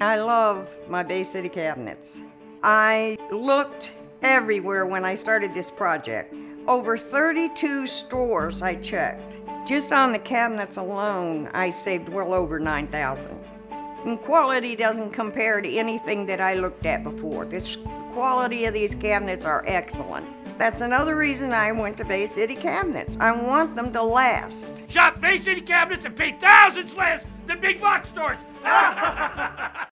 I love my Bay City cabinets. I looked everywhere when I started this project. Over 32 stores I checked. Just on the cabinets alone, I saved well over $9,000. And quality doesn't compare to anything that I looked at before. The quality of these cabinets are excellent. That's another reason I went to Bay City Cabinets. I want them to last. Shop Bay City Cabinets and pay thousands less than big box stores.